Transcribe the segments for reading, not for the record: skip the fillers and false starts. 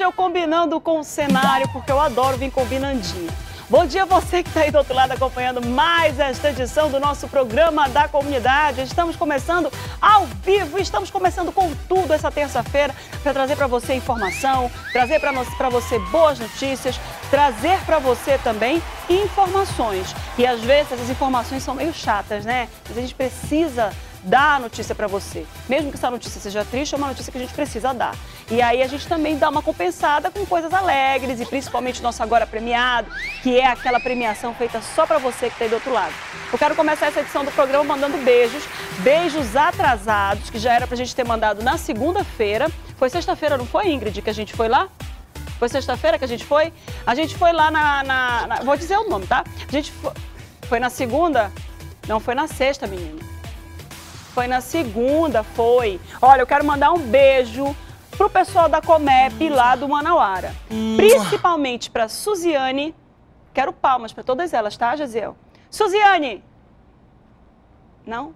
eu combinando com o cenário, porque eu adoro vir combinandinho. Bom dia você que está aí do outro lado acompanhando mais esta edição do nosso programa da comunidade. Estamos começando ao vivo, estamos começando com tudo essa terça-feira para trazer para você informação, trazer para você boas notícias, trazer para você também informações. E às vezes essas informações são meio chatas, né? Mas a gente precisa dar a notícia para você. Mesmo que essa notícia seja triste, é uma notícia que a gente precisa dar. E aí a gente também dá uma compensada com coisas alegres e principalmente nosso Agora Premiado, que é aquela premiação feita só para você que está aí do outro lado. Eu quero começar essa edição do programa mandando beijos atrasados, que já era pra gente ter mandado na segunda-feira. Foi sexta-feira, não foi, Ingrid, que a gente foi lá? Foi sexta-feira que a gente foi? A gente foi lá vou dizer o nome, tá? A gente foi na segunda? Não, foi na sexta, menina. Foi na segunda, foi. Olha, eu quero mandar um beijo pro pessoal da Comep lá do Manauara. Principalmente pra Suziane. Quero palmas pra todas elas, tá, Jaziel? Suziane! Não?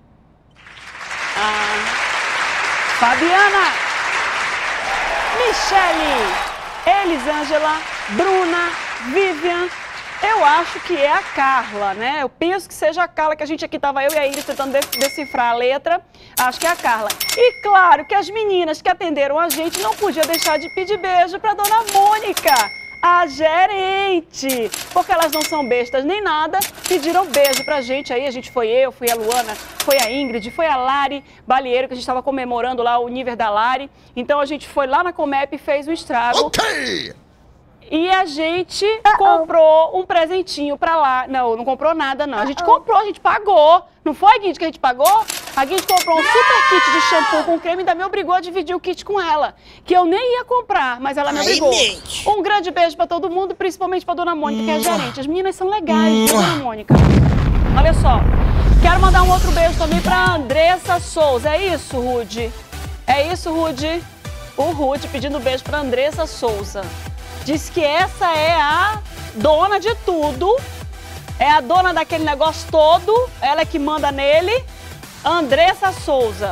Fabiana! Michele! Elisângela! Bruna! Vivian! Eu acho que é a Carla, né? Eu penso que seja a Carla, que a gente aqui estava eu e a Ingrid tentando decifrar a letra. Acho que é a Carla. E claro que as meninas que atenderam a gente não podiam deixar de pedir beijo para dona Mônica, a gerente. Porque elas não são bestas nem nada, pediram beijo pra gente aí. A gente foi eu, fui a Luana, foi a Ingrid, foi a Lari Balieiro, que a gente estava comemorando lá o nível da Lari. Então a gente foi lá na Comep e fez um estrago. Ok! E a gente comprou um presentinho pra lá. Não, não comprou nada, não. A gente comprou, a gente pagou. Não foi, Guide, que a gente pagou? A Guide comprou um super kit de shampoo com creme e ainda me obrigou a dividir o kit com ela. Que eu nem ia comprar, mas ela me obrigou. Um grande beijo pra todo mundo, principalmente pra dona Mônica, que é a gerente. As meninas são legais, viu, dona Mônica? Olha só. Quero mandar um outro beijo também pra Andressa Souza. É isso, Rude? É isso, Rude? O Rude pedindo beijo pra Andressa Souza. Diz que essa é a dona de tudo, é a dona daquele negócio todo, ela é que manda nele. Andressa Souza.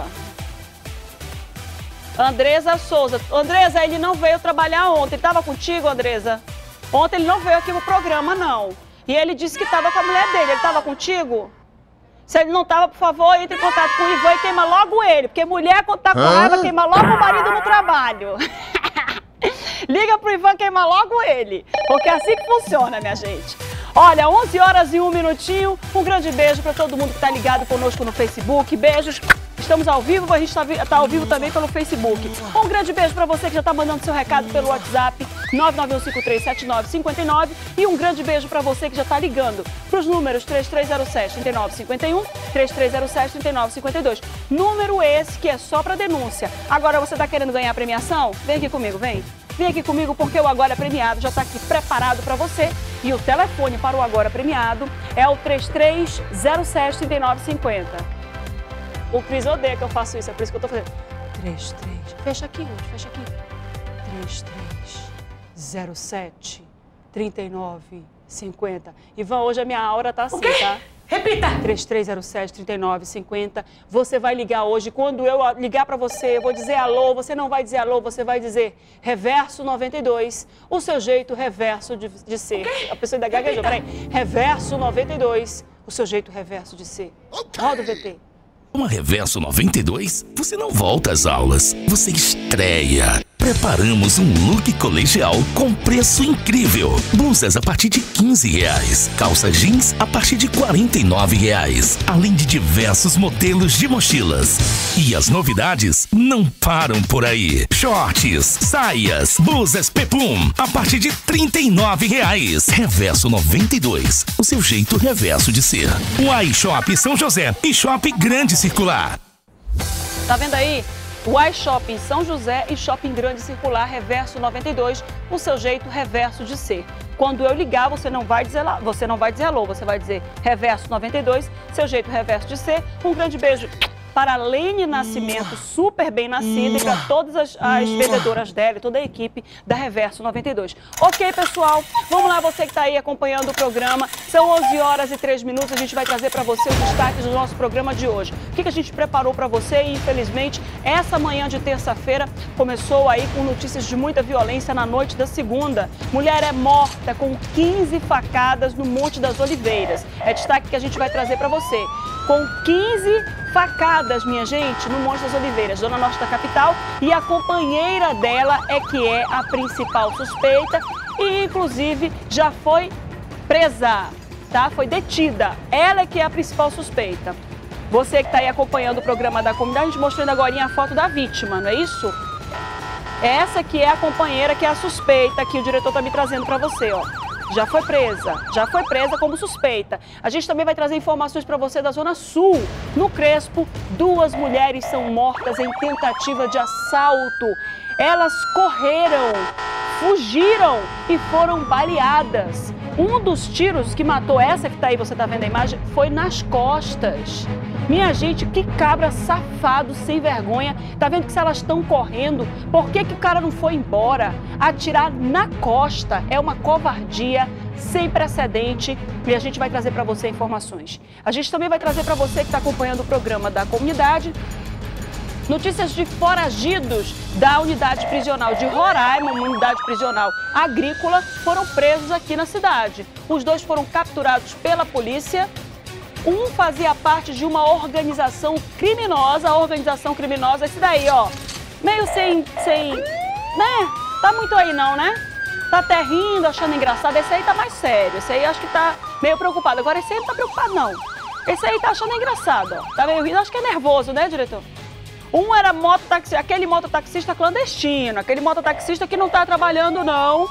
Andressa Souza. Andressa, ele não veio trabalhar ontem. Tava contigo, Andressa? Ontem ele não veio aqui no programa, não. E ele disse que tava com a mulher dele. Ele tava contigo? Se ele não tava, por favor, entre em contato com o Ivan e queima logo ele. Porque mulher, quando tá com raiva, queima logo o marido no trabalho. Liga pro Ivan queimar logo ele, porque é assim que funciona, minha gente. Olha, 11 horas e 1 minutinho, um grande beijo para todo mundo que tá ligado conosco no Facebook, beijos. Estamos ao vivo, a gente tá ao vivo também pelo Facebook. Um grande beijo para você que já tá mandando seu recado pelo WhatsApp 991537959 e um grande beijo para você que já tá ligando pros números 3307-3951, 3307-3952. Número esse que é só para denúncia. Agora você tá querendo ganhar a premiação? Vem aqui comigo, vem. Vem aqui comigo porque o Agora Premiado já está aqui preparado para você. E o telefone para o Agora Premiado é o 3307-3950. O Cris odeia que eu faço isso, é por isso que eu tô fazendo. 33. Fecha aqui, Ruth, fecha aqui. 3307-3950. Ivan, hoje a minha aura tá assim, tá? Repita! 3307-3950. Você vai ligar hoje. Quando eu ligar para você, eu vou dizer alô. Você não vai dizer alô, você vai dizer reverso 92. O seu jeito reverso de ser. A pessoa ainda gaguejou. Peraí. Reverso 92. O seu jeito reverso de ser. Roda o VT. Uma Reverso 92? Você não volta às aulas, você estreia. Preparamos um look colegial com preço incrível. Blusas a partir de R$15. Calça jeans a partir de R$49. Além de diversos modelos de mochilas. E as novidades não param por aí. Shorts, saias, blusas Pepum a partir de R$39. Reverso 92. O seu jeito reverso de ser. iShop São José e Shopping Grande Circular. Tá vendo aí? O iShopping São José e Shopping Grande Circular Reverso 92, o seu jeito reverso de ser. Quando eu ligar, você não vai dizer alô, você vai dizer Reverso 92, seu jeito reverso de ser. Um grande beijo para a Lene Nascimento, super bem nascida, e para todas as vendedoras dela e toda a equipe da Reverso 92. Ok, pessoal, vamos lá, você que está aí acompanhando o programa. São 11 horas e 3 minutos, a gente vai trazer para você os destaques do nosso programa de hoje. O que a gente preparou para você e, infelizmente, essa manhã de terça-feira começou aí com notícias de muita violência na noite da segunda. Mulher é morta com 15 facadas no Monte das Oliveiras. É destaque que a gente vai trazer para você. Com 15 facadas, minha gente, no Monte das Oliveiras, zona norte da capital, e a companheira dela é que é a principal suspeita e, inclusive, já foi presa, tá? Foi detida. Ela é que é a principal suspeita. Você que está aí acompanhando o programa da comunidade, a gente mostrando agora a foto da vítima, não é isso? Essa que é a companheira, que é a suspeita, que o diretor está me trazendo para você, ó. Já foi presa como suspeita. A gente também vai trazer informações para você da Zona Sul. No Crespo, 2 mulheres são mortas em tentativa de assalto. Elas correram, fugiram e foram baleadas. Um dos tiros que matou essa que está aí, você está vendo a imagem, foi nas costas. Minha gente, que cabra safado, sem vergonha. Tá vendo que se elas estão correndo, por que o cara não foi embora? Atirar na costa é uma covardia sem precedente e a gente vai trazer para você informações. A gente também vai trazer para você que está acompanhando o programa da comunidade notícias de foragidos da unidade prisional de Roraima, uma unidade prisional agrícola, foram presos aqui na cidade. Os 2 foram capturados pela polícia. Um fazia parte de uma organização criminosa, esse daí, ó, meio sem, né? Tá muito aí não, né? Tá até rindo, achando engraçado. Esse aí tá mais sério, esse aí acho que tá meio preocupado. Agora esse aí não tá preocupado não. Esse aí tá achando engraçado, ó. Tá meio rindo, acho que é nervoso, né, diretor? Um era mototaxista, aquele mototaxista clandestino, aquele mototaxista que não tá trabalhando não.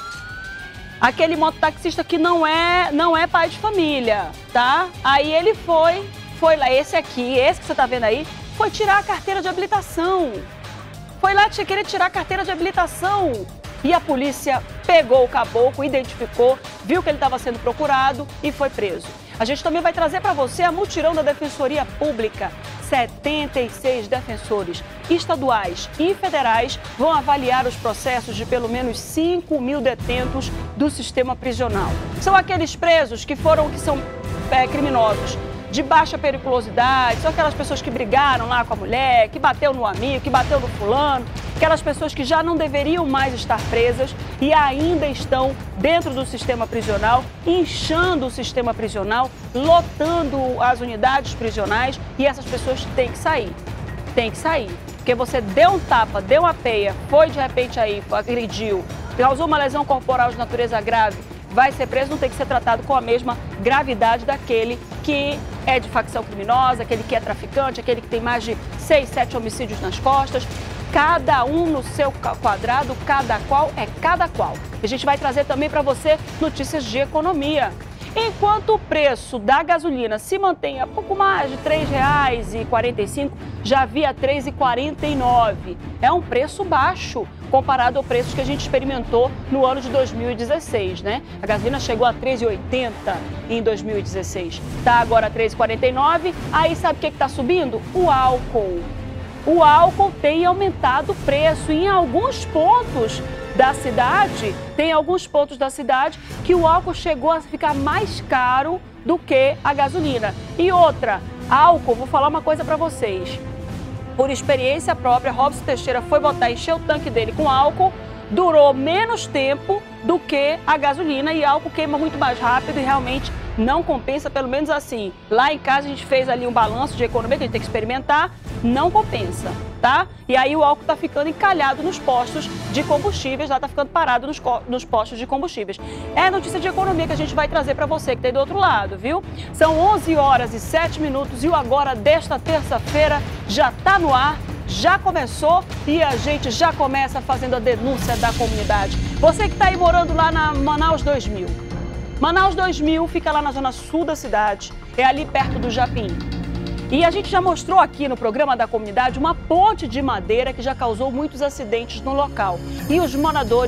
Aquele mototaxista que não é pai de família, tá? Aí ele foi lá, esse que você tá vendo aí, foi tirar a carteira de habilitação. Foi lá querer tirar a carteira de habilitação. E a polícia pegou o caboclo, identificou, viu que ele estava sendo procurado e foi preso. A gente também vai trazer para você a mutirão da Defensoria Pública. 76 defensores estaduais e federais vão avaliar os processos de pelo menos 5.000 detentos do sistema prisional. São aqueles presos que são criminosos de baixa periculosidade, são aquelas pessoas que brigaram lá com a mulher, que bateu no amigo, que bateu no fulano, aquelas pessoas que já não deveriam mais estar presas e ainda estão dentro do sistema prisional, inchando o sistema prisional, lotando as unidades prisionais, e essas pessoas têm que sair. Tem que sair. Porque você deu um tapa, deu uma peia, foi de repente aí, agrediu, causou uma lesão corporal de natureza grave, vai ser preso, não tem que ser tratado com a mesma gravidade daquele que é de facção criminosa, aquele que é traficante, aquele que tem mais de 6, 7 homicídios nas costas. Cada um no seu quadrado, cada qual é cada qual. A gente vai trazer também para você notícias de economia. Enquanto o preço da gasolina se mantém a pouco mais de R$ 3,45, já havia R$ 3,49. É um preço baixo comparado ao preço que a gente experimentou no ano de 2016, né? A gasolina chegou a R$ 3,80 em 2016. Tá agora R$ 3,49. Aí sabe o que está subindo? O álcool. O álcool tem aumentado o preço em alguns pontos da cidade, que o álcool chegou a ficar mais caro do que a gasolina. E outra, álcool, vou falar uma coisa para vocês. Por experiência própria, Robson Teixeira foi encher o tanque dele com álcool, durou menos tempo do que a gasolina e álcool queima muito mais rápido e realmente não compensa, pelo menos assim. Lá em casa a gente fez ali um balanço de economia que a gente tem que experimentar, não compensa, tá? E aí o álcool tá ficando encalhado nos postos de combustíveis, lá tá ficando parado nos postos de combustíveis. É notícia de economia que a gente vai trazer para você que tá aí do outro lado, viu? São 11 horas e 7 minutos e o Agora desta terça-feira já tá no ar. Já começou e a gente já começa fazendo a denúncia da comunidade. Você que está aí morando lá na Manaus 2000. Manaus 2000 fica lá na zona sul da cidade, é ali perto do Japim. E a gente já mostrou aqui no programa da comunidade uma ponte de madeira que já causou muitos acidentes no local. E os moradores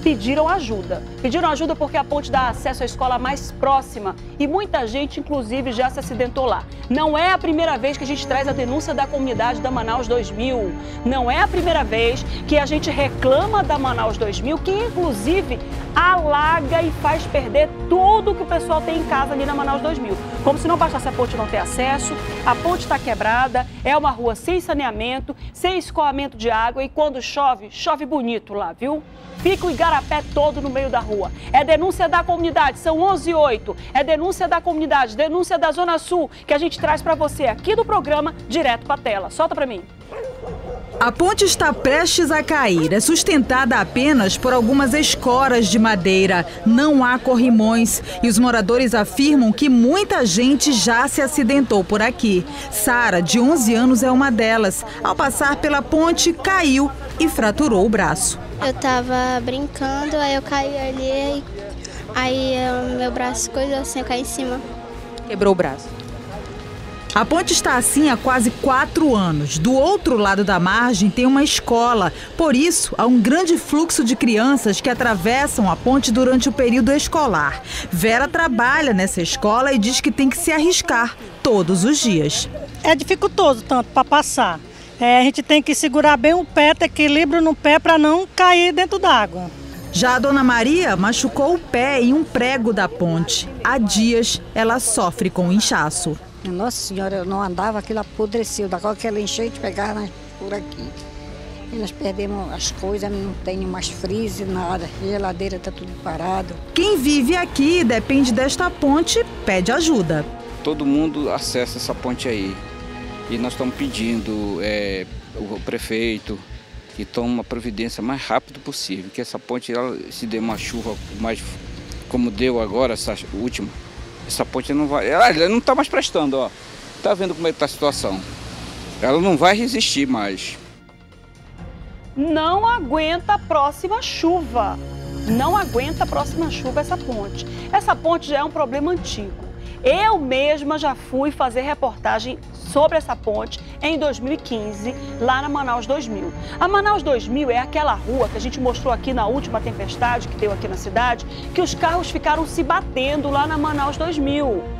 pediram ajuda. Pediram ajuda porque a ponte dá acesso à escola mais próxima e muita gente, inclusive, já se acidentou lá. Não é a primeira vez que a gente traz a denúncia da comunidade da Manaus 2000. Não é a primeira vez que a gente reclama da Manaus 2000, que inclusive alaga e faz perder tudo que o pessoal tem em casa ali na Manaus 2000. Como se não bastasse a ponte não ter acesso, a ponte está quebrada, é uma rua sem saneamento, sem escoamento de água e quando chove, chove bonito lá, viu? Fica o igarapé todo no meio da rua. É denúncia da comunidade, são 11h08. É denúncia da comunidade, denúncia da Zona Sul, que a gente traz para você aqui do programa, direto para a tela. Solta para mim. A ponte está prestes a cair. É sustentada apenas por algumas escoras de madeira. Não há corrimões. E os moradores afirmam que muita gente já se acidentou por aqui. Sara, de 11 anos, é uma delas. Ao passar pela ponte, caiu e fraturou o braço. Eu tava brincando, aí eu caí ali, aí meu braço coisou assim, eu caí em cima. Quebrou o braço. A ponte está assim há quase 4 anos. Do outro lado da margem tem uma escola. Por isso, há um grande fluxo de crianças que atravessam a ponte durante o período escolar. Vera trabalha nessa escola e diz que tem que se arriscar todos os dias. É dificultoso tanto para passar. A gente tem que segurar bem o pé, ter equilíbrio no pé para não cair dentro d'água. Já a dona Maria machucou o pé em um prego da ponte. Há dias ela sofre com inchaço. Nossa senhora, eu não andava, aquilo apodreceu, da qual aquela enchente pegava por aqui. E nós perdemos as coisas, não tem mais freezer, nada, a geladeira está tudo parado. Quem vive aqui e depende desta ponte pede ajuda. Todo mundo acessa essa ponte aí. E nós estamos pedindo o prefeito que tome uma providência mais rápido possível, que essa ponte, ela, se der uma chuva mais como deu agora, essa última, essa ponte não vai, ela não está mais prestando, ó. Tá vendo como é que está a situação? Ela não vai resistir mais. Não aguenta a próxima chuva. Não aguenta a próxima chuva essa ponte. Essa ponte já é um problema antigo. Eu mesma já fui fazer reportagem sobre essa ponte em 2015, lá na Manaus 2000. A Manaus 2000 é aquela rua que a gente mostrou aqui na última tempestade que deu aqui na cidade, que os carros ficaram se batendo lá na Manaus 2000.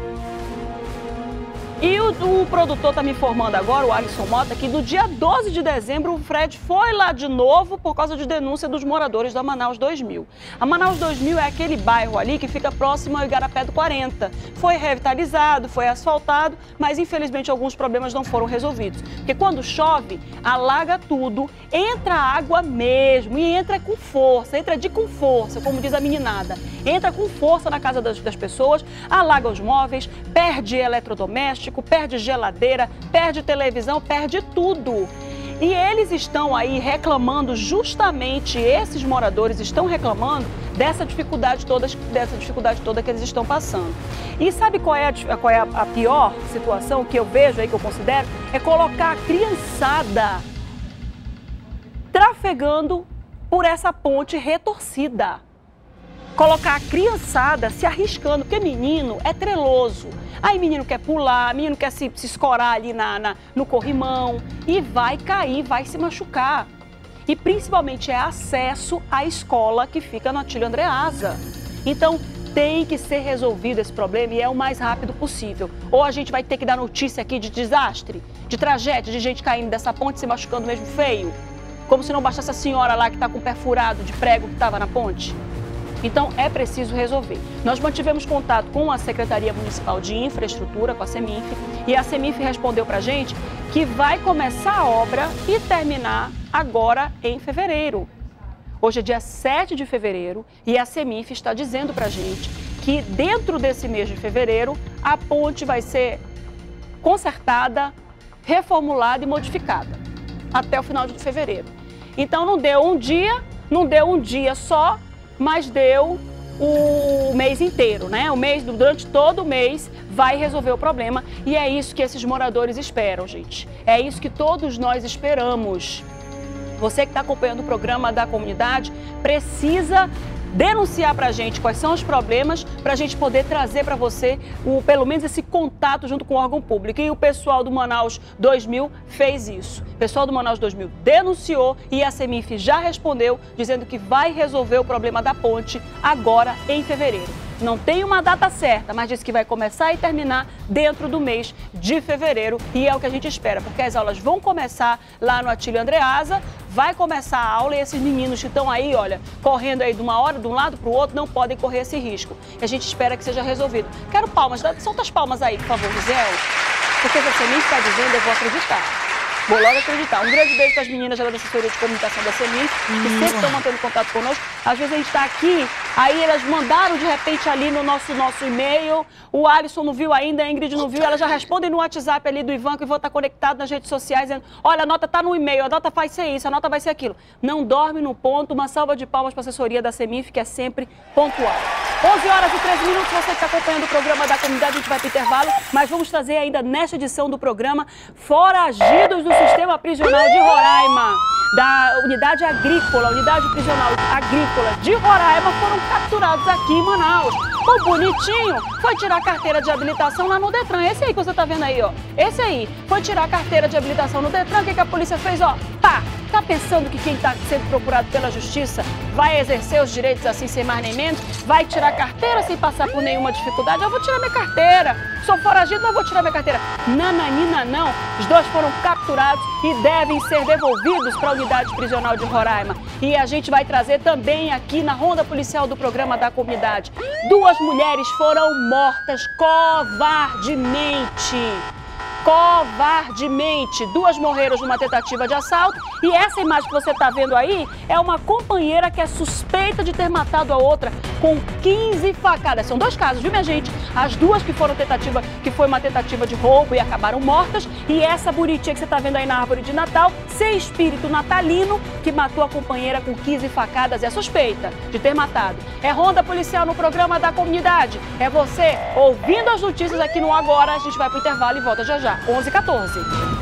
E o produtor está me informando agora, o Alisson Mota, que do dia 12 de dezembro o Fred foi lá de novo por causa de denúncia dos moradores da Manaus 2000. A Manaus 2000 é aquele bairro ali que fica próximo ao Igarapé do 40. Foi revitalizado, foi asfaltado, mas infelizmente alguns problemas não foram resolvidos. Porque quando chove, alaga tudo, entra água mesmo e entra com força, como diz a meninada. Entra com força na casa das pessoas, alaga os móveis, perde eletrodoméstico, perde geladeira, perde televisão, perde tudo. E eles estão aí reclamando, justamente esses moradores estão reclamando dessa dificuldade toda que eles estão passando. E sabe qual é a pior situação que eu vejo aí, que eu considero? É colocar a criançada trafegando por essa ponte retorcida. Colocar a criançada se arriscando, porque menino é treloso. Aí menino quer pular, menino quer se escorar ali no corrimão e vai cair, vai se machucar. E principalmente é acesso à escola que fica no Atílio Andreasa. Então tem que ser resolvido esse problema e é o mais rápido possível. Ou a gente vai ter que dar notícia aqui de desastre, de tragédia, de gente caindo dessa ponte, se machucando mesmo feio. Como se não bastasse a senhora lá que está com o pé furado de prego que estava na ponte. Então, é preciso resolver. Nós mantivemos contato com a Secretaria Municipal de Infraestrutura, com a CEMINF, e a CEMINF respondeu para a gente que vai começar a obra e terminar agora em fevereiro. Hoje é dia 7 de fevereiro e a CEMINF está dizendo para a gente que dentro desse mês de fevereiro a ponte vai ser consertada, reformulada e modificada até o final de fevereiro. Então, não deu um dia só, mas deu o mês inteiro, né? Durante todo o mês vai resolver o problema e é isso que esses moradores esperam, gente. É isso que todos nós esperamos. Você que está acompanhando o programa da comunidade precisa denunciar pra gente quais são os problemas, pra gente poder trazer pra você pelo menos esse contato junto com o órgão público. E o pessoal do Manaus 2000 fez isso. O pessoal do Manaus 2000 denunciou e a CEMIF já respondeu dizendo que vai resolver o problema da ponte agora em fevereiro. Não tem uma data certa, mas disse que vai começar e terminar dentro do mês de fevereiro e é o que a gente espera, porque as aulas vão começar lá no Atílio Andreasa, vai começar a aula e esses meninos que estão aí, olha, correndo aí de uma hora de um lado para o outro, não podem correr esse risco. E a gente espera que seja resolvido. Quero palmas, solta as palmas aí, por favor, Gisele, porque se a CEMIF está dizendo, eu vou acreditar. Vou logo acreditar. Um grande beijo para as meninas da assessoria de comunicação da CEMIF, que sempre estão mantendo contato conosco. Às vezes a gente está aqui, aí elas mandaram de repente ali no nosso e-mail, o Alisson não viu ainda, a Ingrid não viu, elas já respondem no WhatsApp ali do Ivan, que vou estar conectado nas redes sociais, dizendo, olha, a nota está no e-mail, a nota vai ser isso, a nota vai ser aquilo. Não dorme no ponto, uma salva de palmas para a assessoria da CEMIF, que é sempre pontual. 11 horas e 13 minutos, você que está acompanhando o programa da comunidade, a gente vai para o intervalo, mas vamos trazer ainda nesta edição do programa Foragidos do Sistema Prisional de Roraima, da Unidade Agrícola, Unidade Prisional Agrícola de Roraima, foram capturados aqui em Manaus. O bonitinho foi tirar a carteira de habilitação lá no Detran. Esse aí que você está vendo aí, ó. Esse aí foi tirar a carteira de habilitação no Detran. O que a polícia fez, ó? Pá! Tá pensando que quem está sendo procurado pela justiça vai exercer os direitos assim sem mais nem menos? Vai tirar a carteira sem passar por nenhuma dificuldade? Eu vou tirar minha carteira. Sou foragido, mas vou tirar minha carteira. Nananina não. Os dois foram capturados e devem ser devolvidos para a Unidade Prisional de Roraima. E a gente vai trazer também aqui na Ronda Policial do Programa da Comunidade. 2 mulheres foram mortas covardemente. Covardemente. 2 morreram numa tentativa de assalto e essa imagem que você está vendo aí é uma companheira que é suspeita de ter matado a outra com 15 facadas. São 2 casos, viu, minha gente? As 2 que foi uma tentativa de roubo e acabaram mortas, e essa bonitinha que você está vendo aí na árvore de Natal, sem espírito natalino, que matou a companheira com 15 facadas, é suspeita de ter matado. É Ronda Policial no Programa da Comunidade. É você ouvindo as notícias aqui no Agora. A gente vai para o intervalo e volta já já. 11h14.